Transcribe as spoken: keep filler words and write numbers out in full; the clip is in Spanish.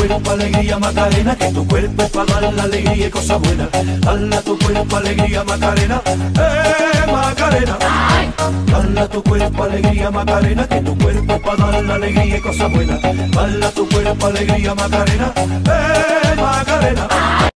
cuerpo alegría Macarena, que tu cuerpo es para dar la alegría y cosas buenas. Dale a tu cuerpo alegría Macarena, eh Macarena. Dale a tu cuerpo alegría Macarena, que tu cuerpo es para dar la alegría y cosas buenas. Dale a tu cuerpo alegría Macarena, eh Macarena.